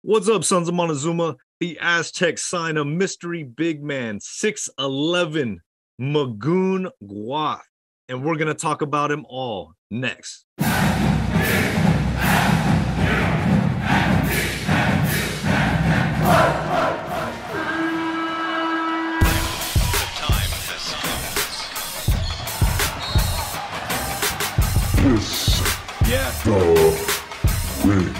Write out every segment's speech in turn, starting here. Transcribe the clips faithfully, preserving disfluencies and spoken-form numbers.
What's up, Sons of Montezuma? The Aztecs sign a mystery big man, six eleven, Magoon Gwath. And we're going to talk about him all next. This yeah. the wins.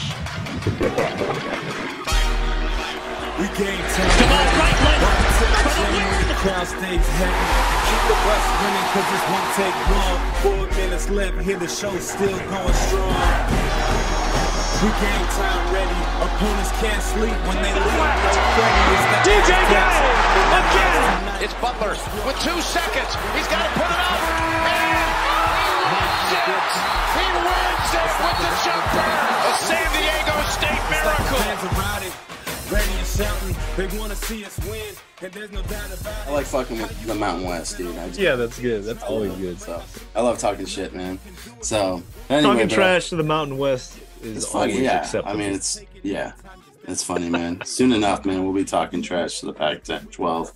We game time. Come on, right leg. The crowd stays heavy. Keep the bus running cause this won't take long. Four minutes left, hear the show still going strong. We game time ready. Opponents can't sleep when they leave. No credit. It's the D J again. It's Butler with two seconds. He's got to put it up. And he wins it. He wins it with the jumper. A San Diego State miracle. Fans around it. Ready and shouting, they want to see us win, and there's no doubt about it. I like fucking with the Mountain West, dude. I Yeah, that's good. That's always good. So I love talking shit, man. So anyway, Talking bro, trash to the Mountain West is it's funny, always yeah. acceptable. I mean, it's yeah, it's funny, man. Soon enough, man, we'll be talking trash to the Pac twelve.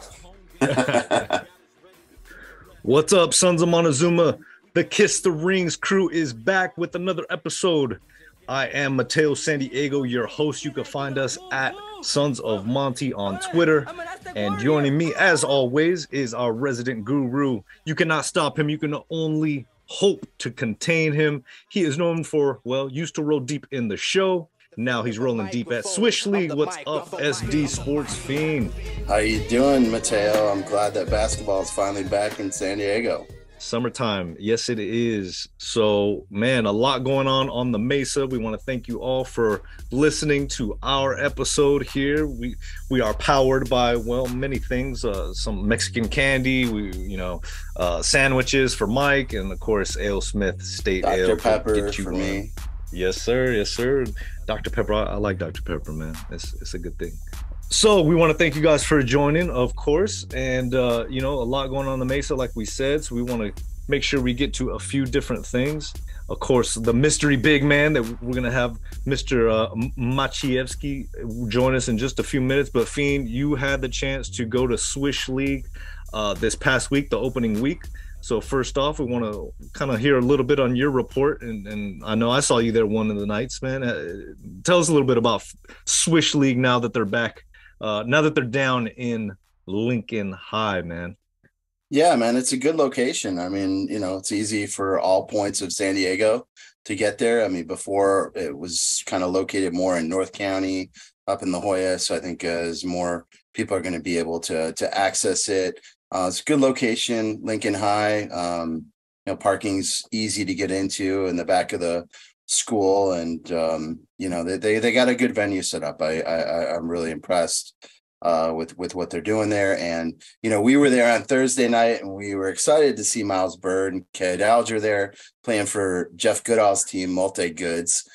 What's up, Sons of Montezuma? The Kiss the Rings crew is back with another episode. I am Mateo San Diego, your host. You can find us at Sons of Monty on Twitter. And joining me, as always, is our resident guru. You cannot stop him. You can only hope to contain him. He is known for, well, used to roll deep in the show. Now he's rolling deep at Swish League. What's up, S D Sports Fiend? How you doing, Mateo? I'm glad that basketball is finally back in San Diego. Summertime. Yes, it is. So, man, a lot going on on the Mesa. We want to thank you all for listening to our episode here. We we are powered by, well, many things. Uh, some Mexican candy, we you know, uh, sandwiches for Mike, and of course, Ale Smith State Doctor Ale Pepper for on. me. Yes, sir. Yes, sir. Doctor Pepper. I, I like Doctor Pepper, man. It's it's a good thing. So we want to thank you guys for joining, of course, and uh, you know, a lot going on in the Mesa, like we said. So we want to make sure we get to a few different things. Of course, the mystery big man that we're gonna have, Mister Uh, Maciejewski, join us in just a few minutes. But Fiend, you had the chance to go to Swish League uh, this past week, the opening week. So first off, we want to kind of hear a little bit on your report, and, and I know I saw you there one of the nights, man. Uh, tell us a little bit about Swish League now that they're back. Uh, now that they're down in Lincoln High, man. Yeah, man, it's a good location. I mean, you know, it's easy for all points of San Diego to get there. I mean, before it was kind of located more in North County, up in La Jolla. So I think uh, as more people are going to be able to to access it. Uh, it's a good location, Lincoln High. Um, you know, parking's easy to get into in the back of the school, and um, you know, they, they they got a good venue set up. I, I I'm really impressed uh, with with what they're doing there. And you know, we were there on Thursday night, and we were excited to see Miles Bird and Ked Alger there playing for Jeff Goodall's team, Multi Goods,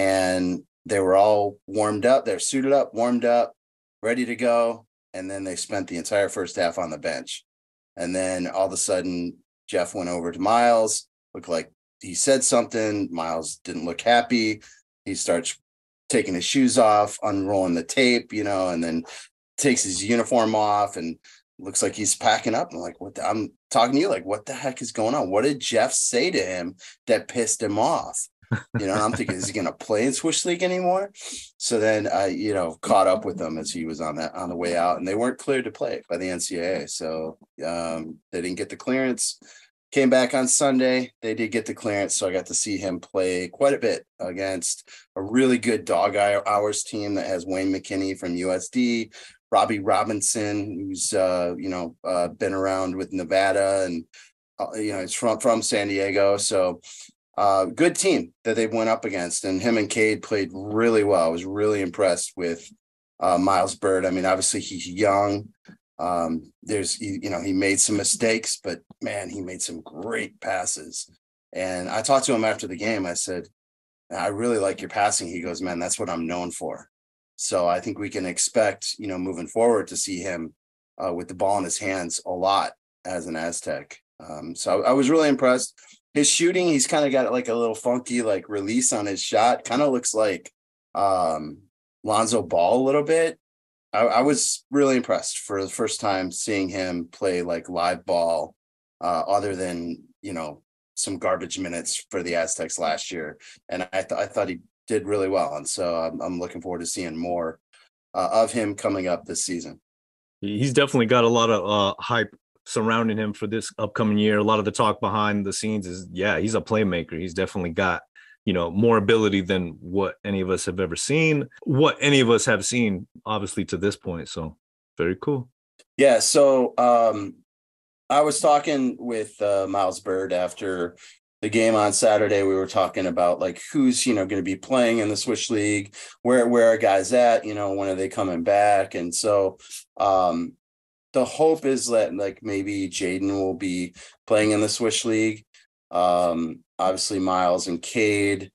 and they were all warmed up. They're suited up, warmed up, ready to go, and then they spent the entire first half on the bench. And then all of a sudden, Jeff went over to Miles, looked like he said something. Miles didn't look happy. He starts taking his shoes off, unrolling the tape, you know, and then takes his uniform off and looks like he's packing up. I'm like, what the, I'm talking to you, like, what the heck is going on? What did Jeff say to him that pissed him off? You know, I'm thinking, is he going to play in Swish League anymore? So then I, you know, caught up with him as he was on that on the way out, and they weren't cleared to play by the N C double A. So um, they didn't get the clearance. Came back on Sunday. They did get the clearance, so I got to see him play quite a bit against a really good Dog Hours team that has Wayne McKinney from U S D, Robbie Robinson, who's uh, you know uh, been around with Nevada, and uh, you know, it's from from San Diego. So. Uh, good team that they went up against, and him and Cade played really well. I was really impressed with uh, Miles Bird. I mean, obviously he's young. Um, there's, you know, he made some mistakes, but man, he made some great passes. And I talked to him after the game. I said, I really like your passing. He goes, man, that's what I'm known for. So I think we can expect, you know, moving forward to see him uh, with the ball in his hands a lot as an Aztec. Um, so I, I was really impressed. His shooting, he's kind of got like a little funky like release on his shot. Kind of looks like um, Lonzo Ball a little bit. I, I was really impressed for the first time seeing him play like live ball, uh, other than, you know, some garbage minutes for the Aztecs last year. And I thought I thought he did really well. And so I'm, I'm looking forward to seeing more uh, of him coming up this season. He's definitely got a lot of uh, hype surrounding him for this upcoming year. A lot of the talk behind the scenes is, yeah, he's a playmaker. He's definitely got, you know, more ability than what any of us have ever seen, what any of us have seen, obviously, to this point. So very cool. Yeah. So um, I was talking with uh, Miles Bird after the game on Saturday. We were talking about like who's, you know, going to be playing in the Swish League, where, where are guys at, you know, when are they coming back? And so um, the hope is that like maybe Jaden will be playing in the Swish League. Um, obviously Miles and Cade.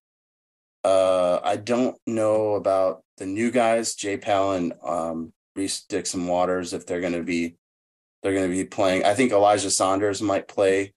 Uh, I don't know about the new guys, Jay Powell and um, Reese Dixon Waters, if they're going to be, they're going to be playing. I think Elijah Saunders might play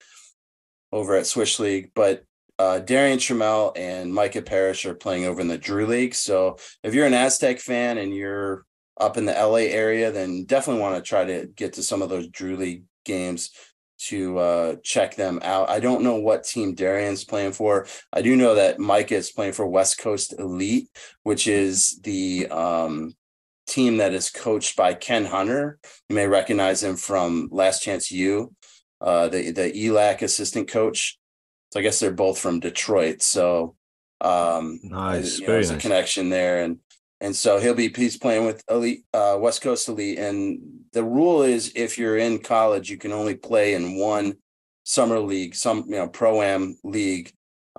over at Swish League, but uh, Darian Trammell and Micah Parrish are playing over in the Drew League. So if you're an Aztec fan and you're up in the L A area, then definitely want to try to get to some of those Drew League games to uh, check them out. I don't know what team Darian's playing for. I do know that Micah is playing for West Coast Elite, which is the um, team that is coached by Ken Hunter. You may recognize him from Last Chance U, uh, the, the E L A C assistant coach. So I guess they're both from Detroit. So um, nice, you know, very there's nice. a connection there. And And so he'll be, he's playing with Elite, uh, West Coast Elite. And the rule is if you're in college, you can only play in one summer league, some, you know, pro-am league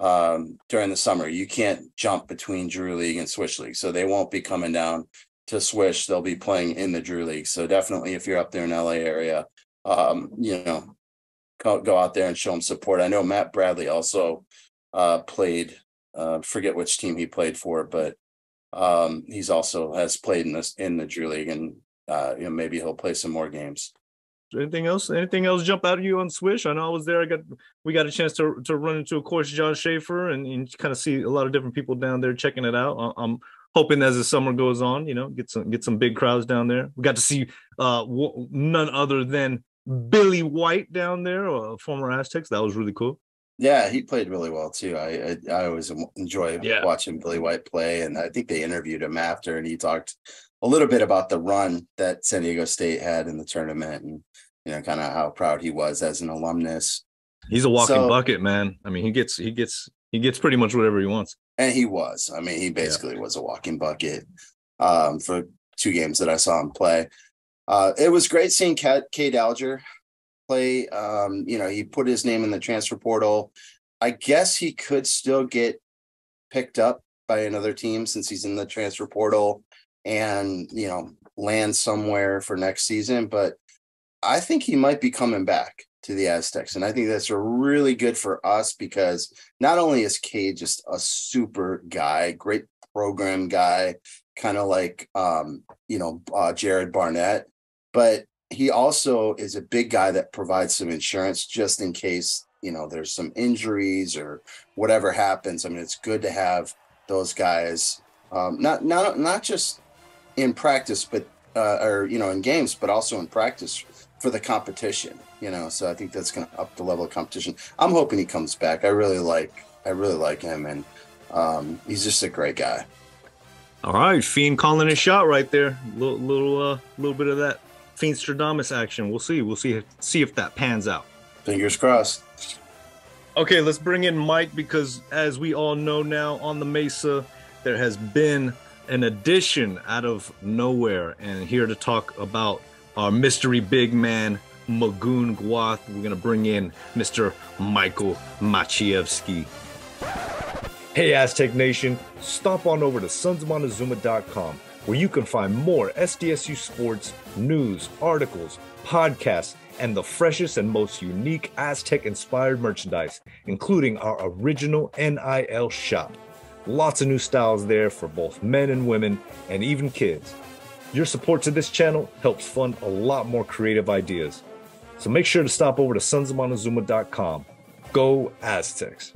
um, during the summer. You can't jump between Drew League and Swish League. So they won't be coming down to Swish. They'll be playing in the Drew League. So definitely if you're up there in L A area, um, you know, go, go out there and show them support. I know Matt Bradley also uh, played, uh, forget which team he played for, but Um, he's also has played in this in the Drew League, and uh, you know, maybe he'll play some more games. Anything else? Anything else jump out at you on Swish? I know I was there. I got we got a chance to to run into, of course, John Schaefer, and, and kind of see a lot of different people down there checking it out. I'm hoping as the summer goes on, you know, get some get some big crowds down there. We got to see uh w- none other than Billy White down there, uh, former Aztecs. That was really cool. Yeah, he played really well too. I I, I always enjoy yeah. watching Billy White play, and I think they interviewed him after, and he talked a little bit about the run that San Diego State had in the tournament, and you know, kind of how proud he was as an alumnus. He's a walking so, bucket, man. I mean, he gets he gets he gets pretty much whatever he wants. And he was. I mean, he basically yeah. was a walking bucket um, for two games that I saw him play. Uh, it was great seeing Cade Alger play. Um, you know, he put his name in the transfer portal. I guess he could still get picked up by another team since he's in the transfer portal and, you know, land somewhere for next season. But I think he might be coming back to the Aztecs. And I think that's really good for us because not only is Cade just a super guy, great program guy, kind of like, um, you know, uh, Jared Barnett, but he also is a big guy that provides some insurance just in case, you know, there's some injuries or whatever happens. I mean, it's good to have those guys, um, not, not, not just in practice, but, uh, or, you know, in games, but also in practice for the competition, you know? So I think that's going to up the level of competition. I'm hoping he comes back. I really like, I really like him. And um, he's just a great guy. All right. Fiend calling his shot right there. Little, little, uh, little bit of that Fiendstradamus action. We'll see. We'll see. See if that pans out. Fingers crossed. Okay, let's bring in Mike because, as we all know now, on the Mesa, there has been an addition out of nowhere, and here to talk about our mystery big man, Magoon Gwath. We're gonna bring in Mister Michael Maciejewski. Hey, Aztec Nation! Stop on over to Sons of Montezuma dot com, where you can find more S D S U sports, news, articles, podcasts, and the freshest and most unique Aztec-inspired merchandise, including our original N I L shop. Lots of new styles there for both men and women, and even kids. Your support to this channel helps fund a lot more creative ideas. So make sure to stop over to Sons of Montezuma dot com. Go Aztecs!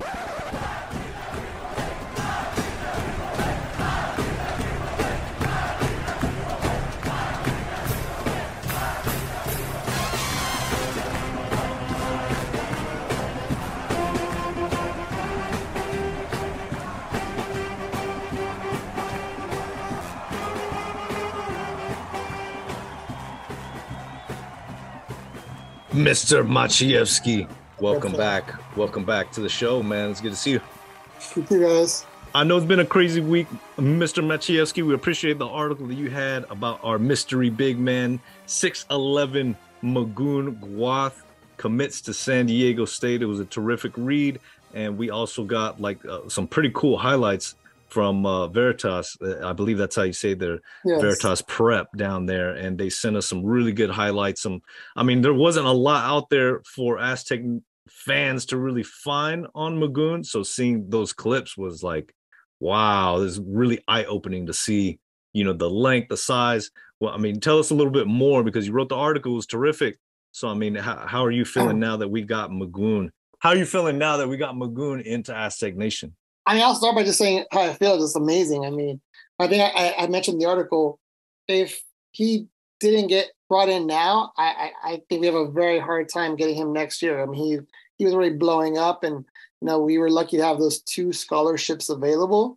Mister Maciejewski, welcome back. Welcome back to the show, man. It's good to see you. Thank you, guys. I know it's been a crazy week, Mister Maciejewski. We appreciate the article that you had about our mystery big man, six eleven Magoon Gwath, commits to San Diego State. It was a terrific read, and we also got like uh, some pretty cool highlights from uh, Veritas. I believe that's how you say their yes. Veritas Prep down there, and they sent us some really good highlights. Some, I mean, there wasn't a lot out there for Aztec fans to really find on Magoon, so seeing those clips was like, wow, this is really eye-opening to see, you know, the length, the size. Well, I mean, tell us a little bit more, because you wrote the article, it was terrific. So, I mean, how, how are you feeling now that we got Magoon? How are you feeling now that we got Magoon into Aztec Nation? I mean, I'll start by just saying how I feel. It's amazing. I mean, I think I, I mentioned in the article, if he didn't get brought in now, I, I, I think we have a very hard time getting him next year. I mean, he he was already blowing up, and you know, we were lucky to have those two scholarships available.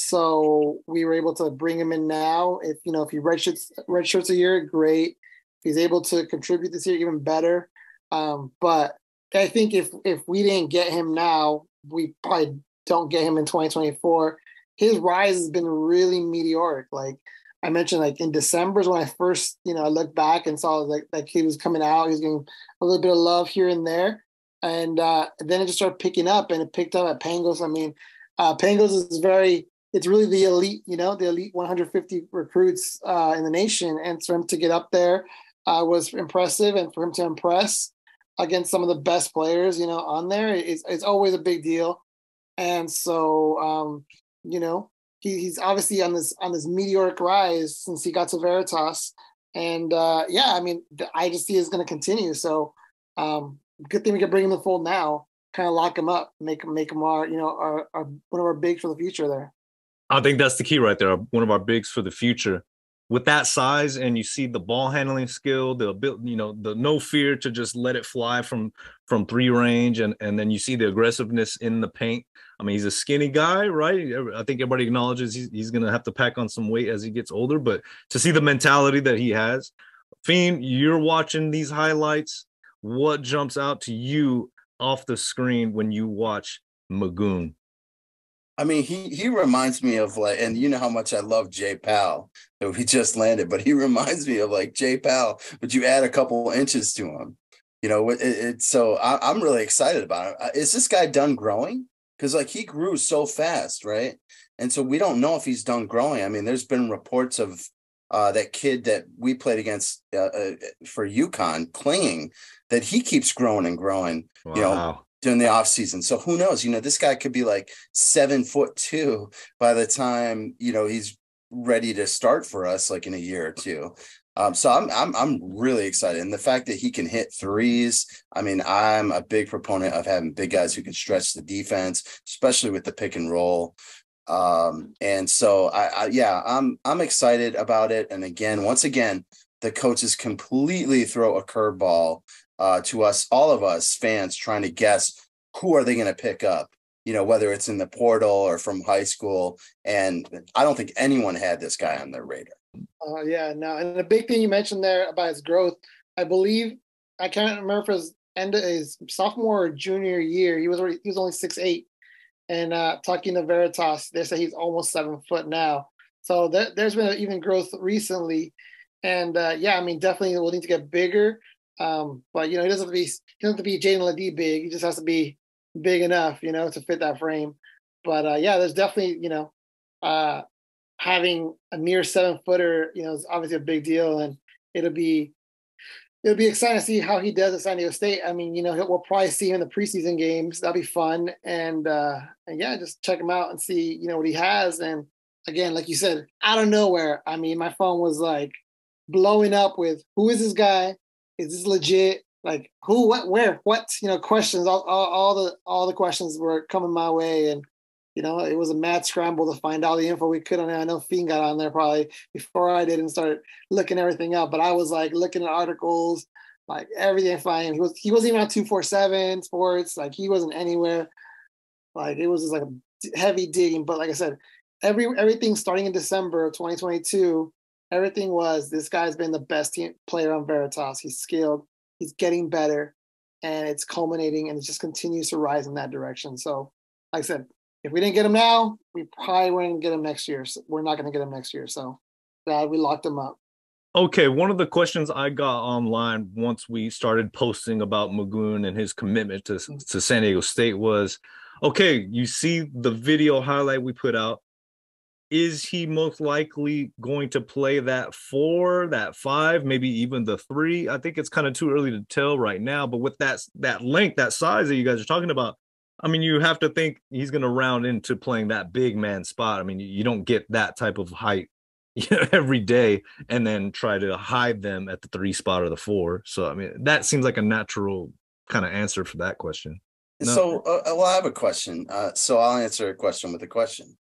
So we were able to bring him in now. If you know, if he redshirts redshirts a year, great. If he's able to contribute this year, even better. Um, but I think if if we didn't get him now, we probably don't get him in twenty twenty-four. His rise has been really meteoric. Like I mentioned, like in December is when I first, you know, I looked back and saw like that kid was coming out. He was getting a little bit of love here and there. And uh, then it just started picking up, and it picked up at Pangos. I mean, uh, Pangos is very, it's really the elite, you know, the elite one hundred fifty recruits uh, in the nation. And for him to get up there uh, was impressive. And for him to impress against some of the best players, you know, on there, it's, it's always a big deal. And so, um, you know, he, he's obviously on this on this meteoric rise since he got to Veritas. And uh, yeah, I mean, I just see it's going to continue. So um, good thing we can bring him in the fold now, kind of lock him up, make him make him our, you know, our, our one of our bigs for the future there. I think that's the key right there. One of our bigs for the future. With that size, and you see the ball handling skill, the you know, the no fear to just let it fly from from three range, and and then you see the aggressiveness in the paint. I mean, he's a skinny guy, right? I think everybody acknowledges he's, he's going to have to pack on some weight as he gets older, but to see the mentality that he has. Fiend, you're watching these highlights. What jumps out to you off the screen when you watch Magoon? I mean, he he reminds me of like, and you know how much I love Jay Powell that we just landed, but he reminds me of like Jay Powell, but you add a couple inches to him. You know, it, it, so I, I'm really excited about it. Is this guy done growing? Because like he grew so fast, right? And so we don't know if he's done growing. I mean, there's been reports of uh, that kid that we played against uh, uh, for UConn, Clinging, that he keeps growing and growing. Wow. You know, during the off season. So who knows, you know, this guy could be like seven foot two by the time, you know, he's ready to start for us, like in a year or two. Um, so I'm, I'm, I'm really excited. And the fact that he can hit threes, I mean, I'm a big proponent of having big guys who can stretch the defense, especially with the pick and roll. Um, and so I, I, yeah, I'm, I'm excited about it. And again, once again, the coaches completely throw a curveball Uh, to us, all of us fans, trying to guess who are they going to pick up, you know, whether it's in the portal or from high school. And I don't think anyone had this guy on their radar. Uh, yeah, no. And the big thing you mentioned there about his growth, I believe, I can't remember if it was end of his sophomore or junior year, he was already, he was only six eight. And uh, talking to Veritas, they say he's almost seven foot now. So there, there's been even growth recently. And uh, yeah, I mean, definitely we'll need to get bigger. Um, but you know, he doesn't have to be he doesn't have to be Jaden Ledee big. He just has to be big enough, you know, to fit that frame. But uh, yeah, there's definitely, you know, uh, having a near seven footer, you know, is obviously a big deal, and it'll be it'll be exciting to see how he does at San Diego State. I mean, you know, we'll probably see him in the preseason games. That'll be fun, and uh, and yeah, just check him out and see, you know, what he has. And again, like you said, out of nowhere, I mean, my phone was like blowing up with who is this guy? Is this legit? Like who, what, where, what, you know, questions, all, all, all the, all the questions were coming my way. And, you know, it was a mad scramble to find all the info we could on it. I know Fiend got on there probably before I did and started looking everything up, but I was like looking at articles, like everything fine. He was, he wasn't even on two forty-seven Sports. Like he wasn't anywhere. Like it was just like a heavy digging. But like I said, every, everything starting in December of twenty twenty-two, everything was, this guy's been the best team player on Veritas. He's skilled. He's getting better, and it's culminating, and it just continues to rise in that direction. So, like I said, if we didn't get him now, we probably weren't going to get him next year. So we're not going to get him next year. So glad we locked him up. Okay, one of the questions I got online once we started posting about Magoon and his commitment to, to San Diego State was, okay, you see the video highlight we put out. Is he most likely going to play that four, that five, maybe even the three? I think it's kind of too early to tell right now, but with that, that length, that size that you guys are talking about, I mean, you have to think he's going to round into playing that big man spot. I mean, you don't get that type of height you know, every day and then try to hide them at the three spot or the four. So, I mean, that seems like a natural kind of answer for that question. No? So, uh, well, I have a question. Uh, so I'll answer a question with a question.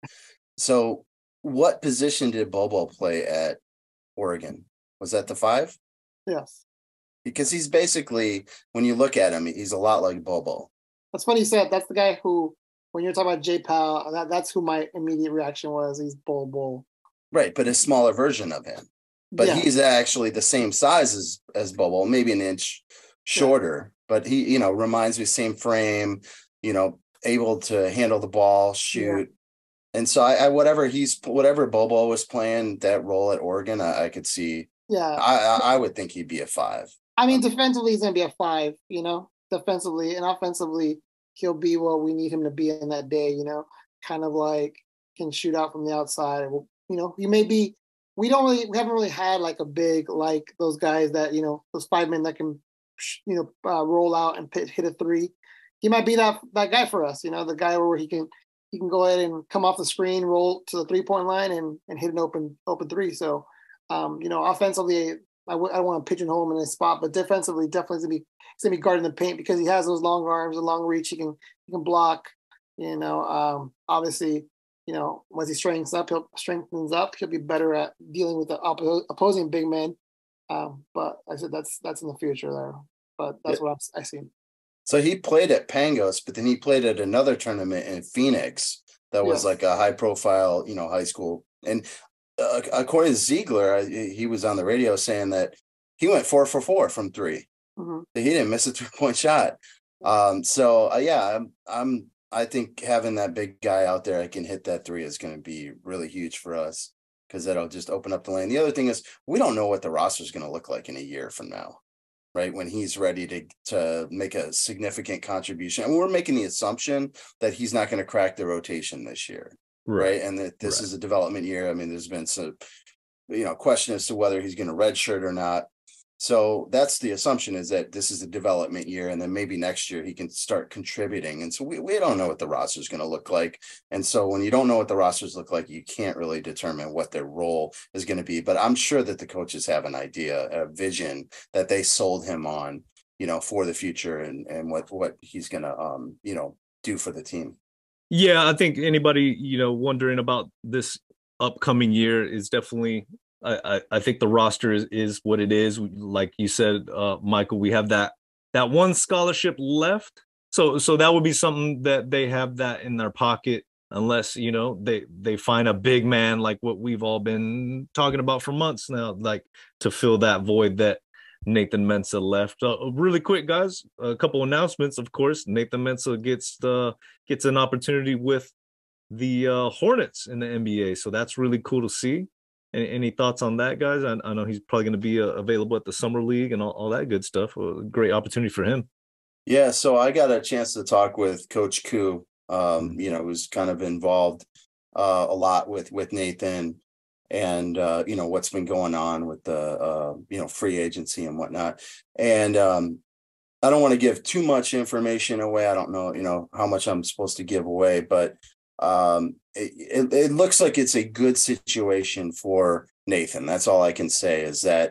So what position did Bobo play at Oregon? Was that the five? Yes. Because he's basically, when you look at him, he's a lot like Bobo. That's funny you said. That's the guy who, when you're talking about J Powell, that, that's who my immediate reaction was. He's Bobo. Right, but a smaller version of him. But yeah. He's actually the same size as, as Bobo, maybe an inch shorter. Yeah. But he, you know, reminds me, same frame, you know, able to handle the ball, shoot. Yeah. And so I, I, whatever he's, whatever Bobo was playing that role at Oregon, I, I could see. Yeah, I, I would think he'd be a five. I mean, defensively, he's gonna be a five. You know, defensively and offensively, he'll be what we need him to be in that day. You know, kind of like can shoot out from the outside. You know, you may be. We don't really, we haven't really had like a big like those guys that you know those five men that can, you know, uh, roll out and hit, hit a three. He might be that that guy for us. You know, the guy where he can he can go ahead and come off the screen, roll to the three point line, and and hit an open open three. So. Um, you know, offensively, I w- I don't want to pigeonhole him in his spot, but defensively, definitely gonna be he's gonna be guarding the paint because he has those long arms, a long reach. He can he can block. You know, um, obviously, you know, once he strengthens up, he'll strengthens up. He'll be better at dealing with the oppo- opposing big men. Um, but I said that's that's in the future there. But that's yeah. what I'm, I see. So he played at Pangos, but then he played at another tournament in Phoenix that was yeah. like a high profile, you know, high school and. Uh, according to Ziegler, he was on the radio saying that he went four for four from three. Mm-hmm. He didn't miss a three point shot. Um, so uh, yeah, I'm, I'm, I think having that big guy out there that can hit that three is going to be really huge for us because that'll just open up the lane. The other thing is we don't know what the roster is going to look like in a year from now, right? When he's ready to to make a significant contribution, and we're making the assumption that he's not going to crack the rotation this year. Right. And that this right. is a development year. I mean, there's been some, you know, question as to whether he's going to redshirt or not. So that's the assumption is that this is a development year. And then maybe next year he can start contributing. And so we, we don't know what the roster is going to look like. And so when you don't know what the rosters look like, you can't really determine what their role is going to be. But I'm sure that the coaches have an idea, a vision that they sold him on, you know, for the future and, and what, what he's going to, um, you know, do for the team. Yeah, I think anybody, you know, wondering about this upcoming year is definitely, I, I, I think the roster is, is what it is. Like you said, uh, Michael, we have that that one scholarship left. So so that would be something that they have that in their pocket unless, you know, they, they find a big man like what we've all been talking about for months now, like to fill that void that Nathan Mensah left. Uh, really quick, guys, a couple announcements. Of course, Nathan Mensah gets the gets an opportunity with the uh, Hornets in the N B A, so that's really cool to see. Any, any thoughts on that, guys? I, I know he's probably going to be uh, available at the Summer League and all, all that good stuff. A great opportunity for him. Yeah, so I got a chance to talk with Coach Koo. Um, you know, who's kind of involved uh, a lot with with Nathan. And, uh, you know, what's been going on with the, uh, you know, free agency and whatnot. And um, I don't want to give too much information away. I don't know, you know, how much I'm supposed to give away, but um, it, it, it looks like it's a good situation for Nathan. That's all I can say is that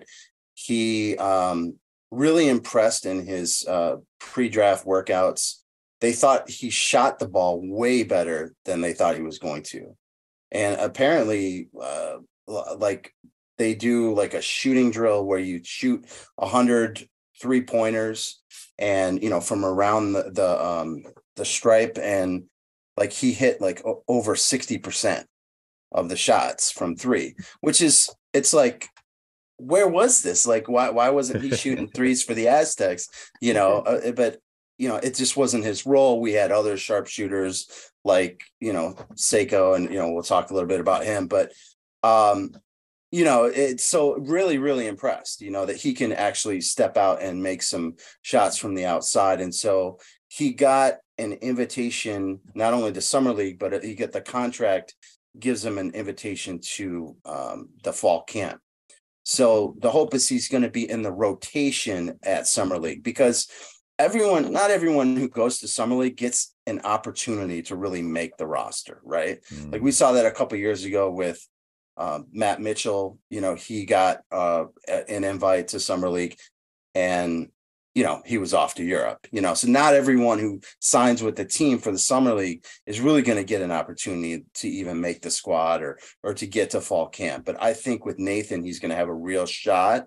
he um, really impressed in his uh, pre-draft workouts. They thought he shot the ball way better than they thought he was going to. And apparently, uh, like they do like a shooting drill where you shoot a hundred three pointers and, you know, from around the, the, um, the stripe. And like he hit like o- over sixty percent of the shots from three, which is, it's like, where was this? Like, why why wasn't he shooting threes for the Aztecs? You know, uh, but you know, it just wasn't his role. We had other sharpshooters like, you know, Seiko, and you know, we'll talk a little bit about him. But um, you know, it's so really, really impressed, you know, that he can actually step out and make some shots from the outside. And so he got an invitation not only to Summer League, but he got the contract gives him an invitation to um, the fall camp. So the hope is he's going to be in the rotation at Summer League, because everyone, not everyone who goes to Summer League gets an opportunity to really make the roster, right? Mm. Like we saw that a couple of years ago with uh, Matt Mitchell. You know, he got uh, an invite to Summer League, and you know, he was off to Europe, you know, so not everyone who signs with the team for the Summer League is really going to get an opportunity to even make the squad or, or to get to fall camp. But I think with Nathan, he's going to have a real shot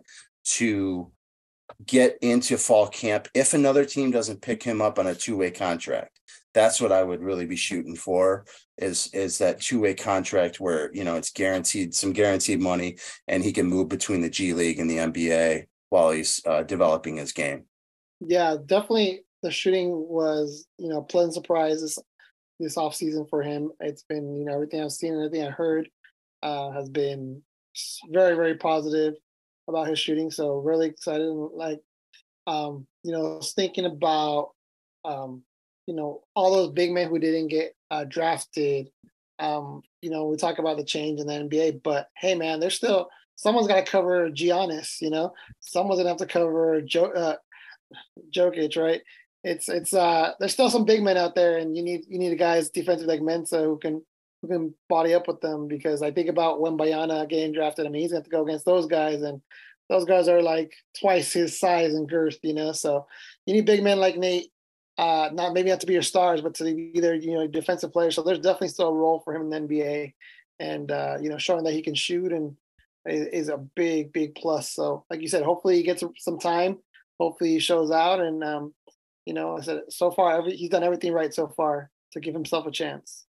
to get into fall camp if another team doesn't pick him up on a two-way contract. That's what I would really be shooting for, is, is that two-way contract where, you know, it's guaranteed, some guaranteed money, and he can move between the G League and the N B A while he's uh, developing his game. Yeah, definitely. The shooting was, you know, a pleasant surprise this this off season for him. It's been, you know, everything I've seen, everything I heard, uh, has been very, very positive about his shooting. So really excited. Like, um, you know, thinking about, um, you know, all those big men who didn't get uh, drafted. Um, you know, we talk about the change in the N B A, but hey, man, there's still someone's got to cover Giannis. You know, someone's gonna have to cover Joe. Uh, Jokic, right? It's it's uh there's still some big men out there, and you need you need a guys defensive like Mensa who can who can body up with them, because I think about when Bayana getting drafted. I mean, he's going to go against those guys, and those guys are like twice his size and girth, you know. So you need big men like Nate, uh, not maybe not to be your stars, but to be either, you know, defensive players. So there's definitely still a role for him in the N B A, and uh, you know, showing that he can shoot and is, is a big big plus. So like you said, hopefully he gets some time. Hopefully he shows out, and um, you know, I said so far every, he's done everything right so far to give himself a chance.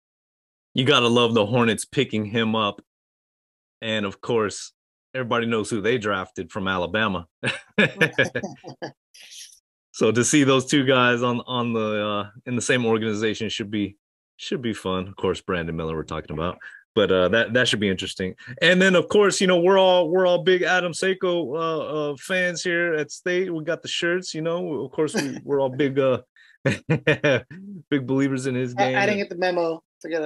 You gotta love the Hornets picking him up, and of course, everybody knows who they drafted from Alabama. So to see those two guys on on the uh, in the same organization should be should be fun. Of course, Brandon Miller we're talking about. But uh, that that should be interesting. And then, of course, you know, we're all we're all big Adam Seiko uh, uh, fans here at State. We got the shirts, you know. Of course, we, we're all big uh, big believers in his game. I, I didn't get the memo to get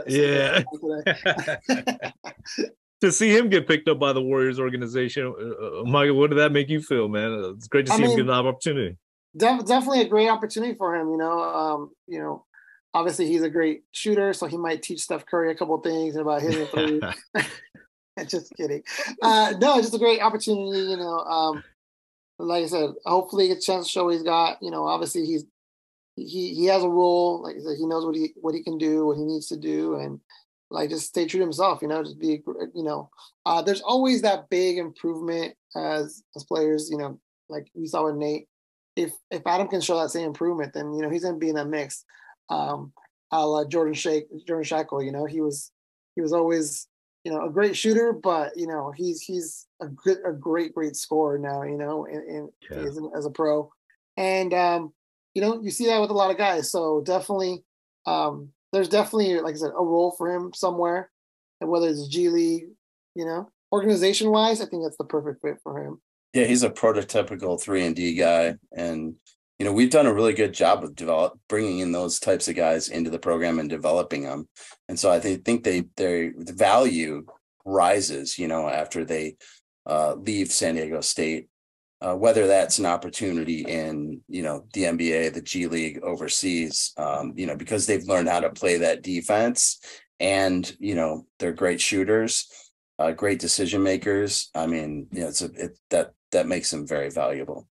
it. Yeah. To see him get picked up by the Warriors organization, uh, Michael, what did that make you feel, man? It's great to see I mean, him get an opportunity. Def- definitely a great opportunity for him. You know, um, you know. Obviously, he's a great shooter, so he might teach Steph Curry a couple of things about hitting three. Just kidding. Uh, no, just a great opportunity. You know, um, like I said, hopefully he gets a chance to show what he's got. You know, obviously he's he he has a role. Like I said, he knows what he what he can do, what he needs to do, and like just stay true to himself. You know, just be you know. Uh, there's always that big improvement as as players. You know, like we saw with Nate. If if Adam can show that same improvement, then you know he's gonna be in that mix. Um, a la Jordan Shake, Jordan Shackle, you know, he was, he was always, you know, a great shooter, but you know, he's he's a good, a great, great scorer now, you know, and, yeah. as, as a pro, and um, you know, you see that with a lot of guys. So definitely, um, there's definitely, like I said, a role for him somewhere, and whether it's G League, you know, organization wise, I think that's the perfect fit for him. Yeah, he's a prototypical three and D guy, and. You know, we've done a really good job of develop bringing in those types of guys into the program and developing them. And so I th- think they, their the value rises, you know, after they uh, leave San Diego State, uh, whether that's an opportunity in, you know, the N B A, the G League overseas, um, you know, because they've learned how to play that defense, and, you know, they're great shooters, uh, great decision makers. I mean, you know, it's a, it, that, that makes them very valuable.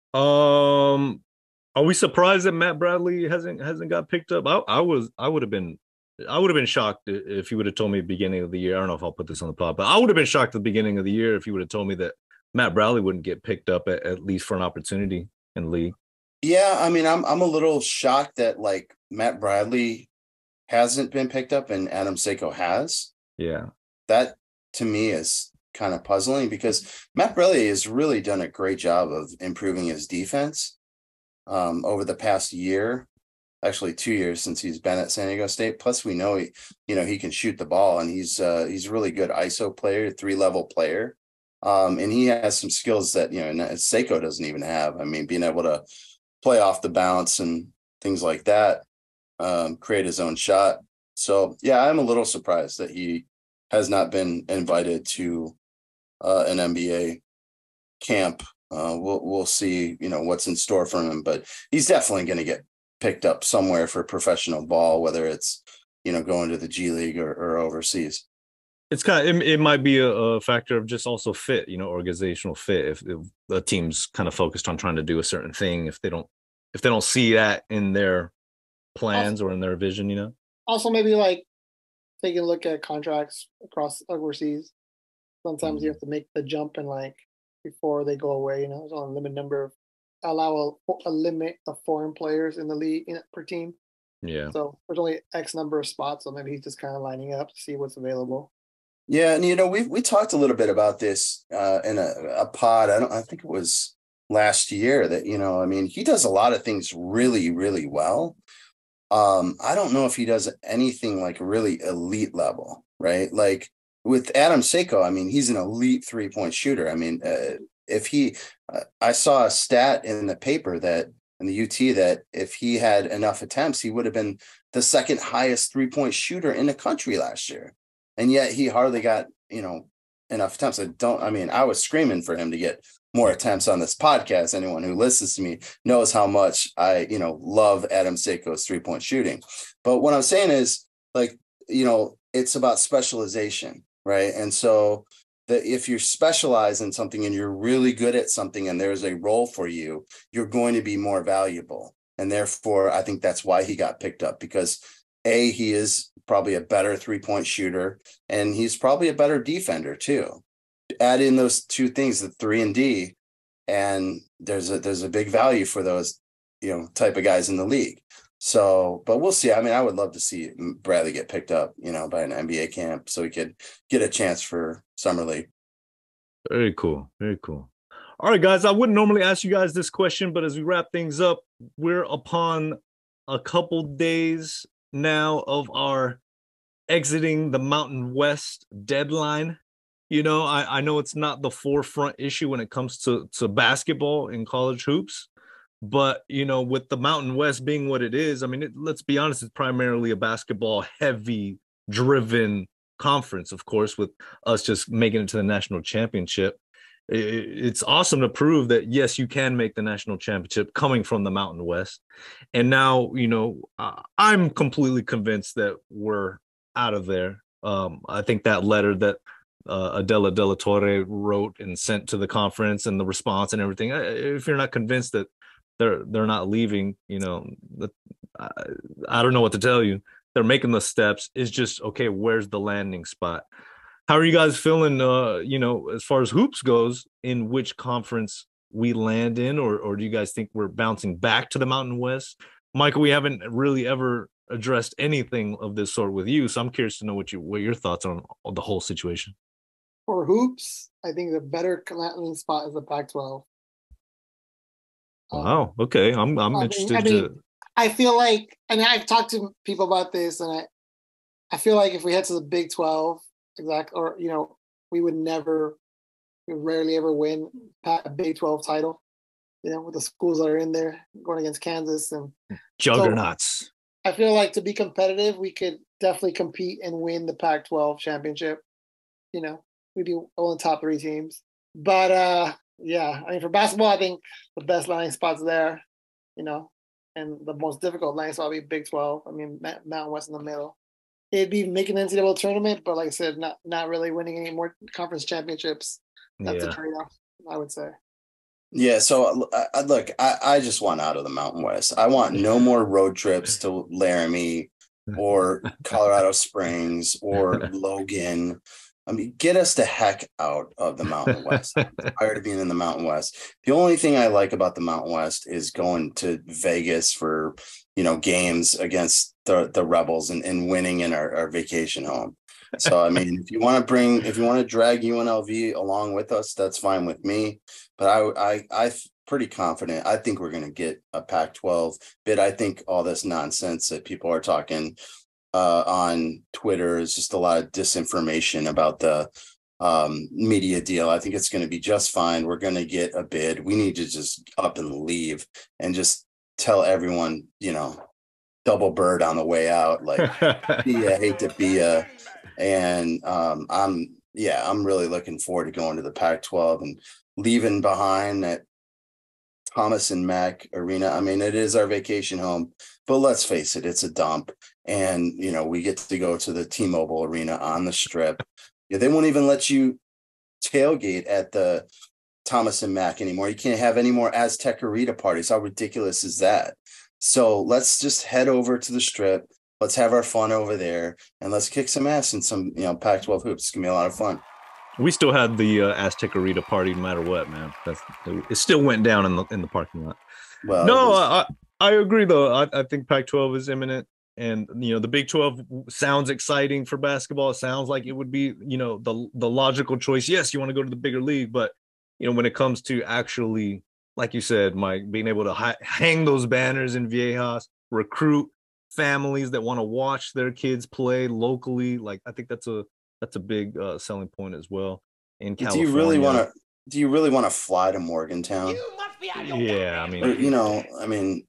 Um, Are we surprised that Matt Bradley hasn't hasn't got picked up? I, I was I would have been I would have been shocked if you would have told me at the beginning of the year. I don't know if I'll put this on the pod, but I would have been shocked at the beginning of the year if you would have told me that Matt Bradley wouldn't get picked up at, at least for an opportunity in the league. Yeah, I mean, I'm I'm a little shocked that like Matt Bradley hasn't been picked up and Adam Seiko has. Yeah, that to me is kind of puzzling because Matt Brelli has really done a great job of improving his defense um, over the past year, actually two years since he's been at San Diego State. Plus, we know he, you know, he can shoot the ball, and he's uh, he's a really good I S O player, three level player, um, and he has some skills that you know Seiko doesn't even have. I mean, being able to play off the bounce and things like that, um, create his own shot. So yeah, I'm a little surprised that he has not been invited to uh, an N B A camp. Uh, we'll we'll see, you know, what's in store for him, but he's definitely going to get picked up somewhere for professional ball, whether it's, you know, going to the G League or, or overseas. It's kind of, it, it might be a, a factor of just also fit, you know, organizational fit. If, if the team's kind of focused on trying to do a certain thing, if they don't, if they don't see that in their plans also, or in their vision, you know. Also, maybe like taking a look at contracts across overseas. Sometimes mm-hmm. you have to make the jump and like before they go away, you know, there's only a limited number of allow a, a limit of foreign players in the league in, per team. Yeah. So there's only X number of spots, so maybe he's just kind of lining up to see what's available. Yeah, and you know, we we talked a little bit about this uh, in a, a pod. I don't. I think it was last year that you know. I mean, he does a lot of things really, really well. Um, I don't know if he does anything like really elite level, right? Like with Adam Seiko, I mean, he's an elite three point shooter. I mean, uh, if he, uh, I saw a stat in the paper that in the U T that if he had enough attempts, he would have been the second highest three point shooter in the country last year. And yet he hardly got, you know, enough attempts. I don't, I mean, I was screaming for him to get more attempts on this podcast. Anyone who listens to me knows how much I, you know, love Adam Seiko's three point shooting. But what I'm saying is like, you know, it's about specialization, right? And so that if you specialize in something and you're really good at something and there's a role for you, you're going to be more valuable. And therefore, I think that's why he got picked up because A, he is probably a better three-point shooter, and he's probably a better defender too. Add in those two things, the three and D, and there's a there's a big value for those, you know, type of guys in the league. So, but we'll see. I mean, I would love to see Bradley get picked up, you know, by an N B A camp so he could get a chance for Summer League. Very cool. Very cool. All right, guys, I wouldn't normally ask you guys this question, but as we wrap things up, we're upon a couple days now of our exiting the Mountain West deadline. You know, I, I know it's not the forefront issue when it comes to, to basketball in college hoops, but, you know, with the Mountain West being what it is, I mean, it, let's be honest, it's primarily a basketball heavy driven conference, of course, with us just making it to the national championship. It, it's awesome to prove that, yes, you can make the national championship coming from the Mountain West. And now, you know, uh, I'm completely convinced that we're out of there. Um, I think that letter that uh, Adela De La Torre wrote and sent to the conference and the response and everything, if you're not convinced that they're they're not leaving, you know, I, I don't know what to tell you. They're making the steps. It's just, okay, where's the landing spot? How are you guys feeling, uh, you know, as far as hoops goes, in which conference we land in, or or do you guys think we're bouncing back to the Mountain West? Michael, we haven't really ever addressed anything of this sort with you, so I'm curious to know what you what your thoughts are on, on the whole situation. For hoops, I think the better landing spot is the Pac twelve. Wow. Okay, I'm I'm I interested mean, I mean, to. I feel like, and I've talked to people about this, and I, I feel like if we head to the Big twelve, exactly, or you know, we would never, we would rarely ever win a Big twelve title. You know, with the schools that are in there going against Kansas and juggernauts. So I feel like to be competitive, we could definitely compete and win the Pac twelve championship. You know, we'd be all in the top three teams. But uh, yeah, I mean, for basketball, I think the best landing spots there. You know. And the most difficult landing spot would be Big twelve. I mean, Mountain West in the middle. It'd be making an N C double A tournament, but like I said, not not really winning any more conference championships. That's yeah. a trade-off, I would say. Yeah, so uh, look, I, I just want out of the Mountain West. I want no more road trips to Laramie or Colorado Springs or Logan. I mean, get us the heck out of the Mountain West. I'm tired of being in the Mountain West. The only thing I like about the Mountain West is going to Vegas for, you know, games against the, the Rebels and, and winning in our, our vacation home. So I mean, if you want to bring, if you want to drag U N L V along with us, that's fine with me. But I, I, I'm pretty confident. I think we're going to get a Pac twelve bid. I think all this nonsense that people are talking uh, on Twitter is just a lot of disinformation about the um, media deal. I think it's going to be just fine. We're going to get a bid. We need to just up and leave and just tell everyone, you know, double bird on the way out. Like, yeah, hate to be a, and um, I'm, yeah, I'm really looking forward to going to the Pac twelve and leaving behind that Thomas and Mack Arena. I mean, it is our vacation home, but let's face it, it's a dump. And, you know, we get to go to the T-Mobile Arena on the Strip. Yeah, they won't even let you tailgate at the Thomas and Mack anymore. You can't have any more Aztec Arena parties. How ridiculous is that? So let's just head over to the Strip. Let's have our fun over there, and let's kick some ass in some, you know, Pac twelve hoops. It's gonna be a lot of fun. We still had the uh, Aztec Arena party, no matter what, man. That's, it still went down in the in the parking lot. Well, no, was... I I agree though. I, I think Pac twelve is imminent, and you know the Big twelve sounds exciting for basketball. It sounds like it would be, you know, the the logical choice. Yes, you want to go to the bigger league, but you know when it comes to actually, like you said, Mike, being able to hi- hang those banners in Viejas, recruit families that want to watch their kids play locally, like I think that's a that's a big uh, selling point as well. In California, do you really want to? Do you really want to fly to Morgantown? You must be out of your yeah, I mean, or, you know, I mean,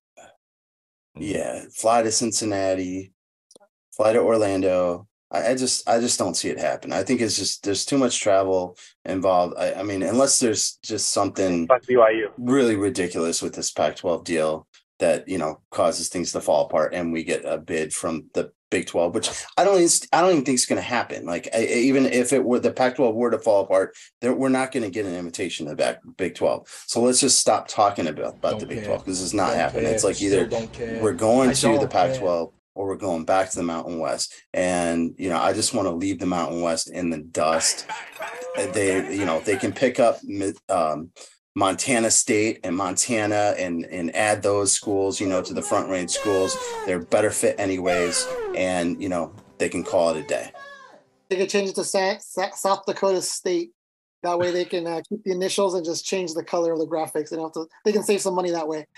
yeah, fly to Cincinnati, fly to Orlando. I, I just, I just don't see it happen. I think it's just there's too much travel involved. I, I mean, unless there's just something really ridiculous with this Pac twelve deal that, you know, causes things to fall apart and we get a bid from the Big twelve, which I don't, I don't even think it's going to happen. Like, I, even if it were the Pac twelve were to fall apart, there, we're not going to get an invitation to the back Big twelve. So let's just stop talking about, about the Big care. twelve because it's not don't happening. Care. It's like either we're going I to the Pac twelve care. or we're going back to the Mountain West. And, you know, I just want to leave the Mountain West in the dust. They, you know, they can pick up, um, Montana State and Montana and and add those schools, you know, to the Front Range schools. They're better fit anyways, and you know they can call it a day. They can change it to Sa- Sa- South Dakota State. That way they can uh, keep the initials and just change the color of the graphics. They don't have to, they can save some money that way.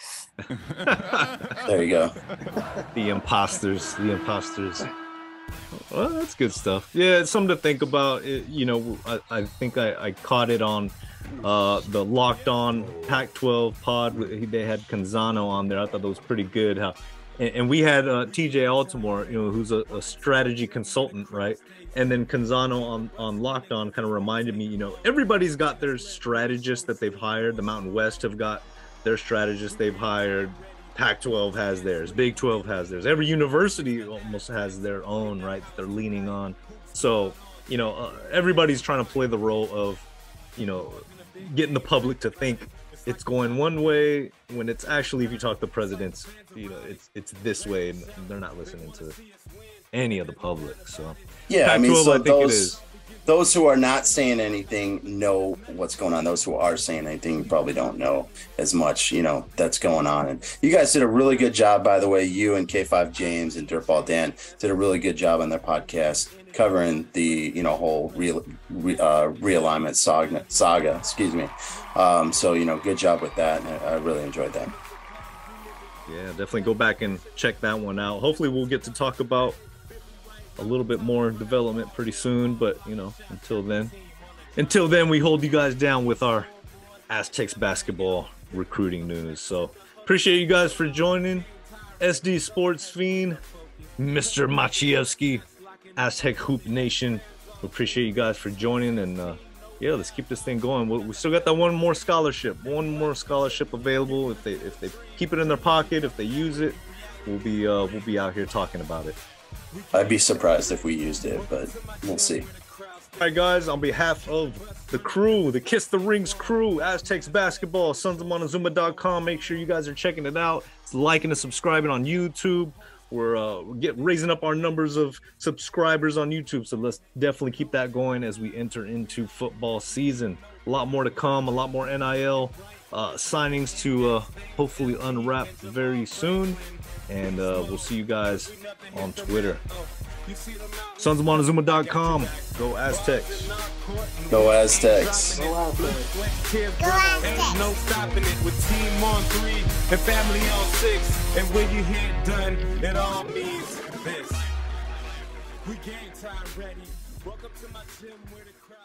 There you go. The imposters, the imposters. Well, that's good stuff. Yeah, it's something to think about. It, you know, I, I think I, I caught it on uh, the Locked On Pac twelve pod. They had Canzano on there. I thought that was pretty good. How, and, and we had uh, T J Altimore, you know, who's a, a strategy consultant, right? And then Canzano on, on Locked On kind of reminded me, you know, everybody's got their strategist that they've hired. The Mountain West have got their strategist they've hired. Pac twelve has theirs. Big twelve has theirs. Every university almost has their own, right, that they're leaning on. So, you know, uh, everybody's trying to play the role of, you know, getting the public to think it's going one way when it's actually, if you talk to presidents, you know, it's it's this way, and they're not listening to any of the public. So, yeah, Pac twelve, I mean, so I think those, it is. Those who are not saying anything know what's going on. Those who are saying anything probably don't know as much, you know, that's going on. And you guys did a really good job, by the way. You and K five James and Dirtball Dan did a really good job on their podcast covering the, you know, whole real re, uh, realignment saga, saga, excuse me. Um, so, you know, good job with that. I, I really enjoyed that. Yeah, definitely go back and check that one out. Hopefully we'll get to talk about a little bit more development pretty soon, but you know, until then, until then, we hold you guys down with our Aztecs basketball recruiting news. So appreciate you guys for joining. S D Sports Fiend, Mister Maciejewski, Aztec Hoop Nation. We appreciate you guys for joining, and uh, yeah, let's keep this thing going. We, we still got that one more scholarship, one more scholarship available. If they if they keep it in their pocket, if they use it, we'll be uh, we'll be out here talking about it. I'd be surprised if we used it, but we'll see. All right, guys, on behalf of the crew, the Kiss the Rings crew, Aztecs Basketball, sons of montezuma dot com, make sure you guys are checking it out. It's liking and subscribing on YouTube. We're, uh, we're get, raising up our numbers of subscribers on YouTube, so let's definitely keep that going as we enter into football season. A lot more to come, a lot more N I L uh, signings to uh, hopefully unwrap very soon. And uh, we'll see you guys on Twitter. sons of montezuma dot com. Go Aztecs. Go Aztecs. Go out there. Ain't no stopping it with team on three and family on six. And when you hear it done, it all means this. We game time ready. Welcome to my gym where the crowd.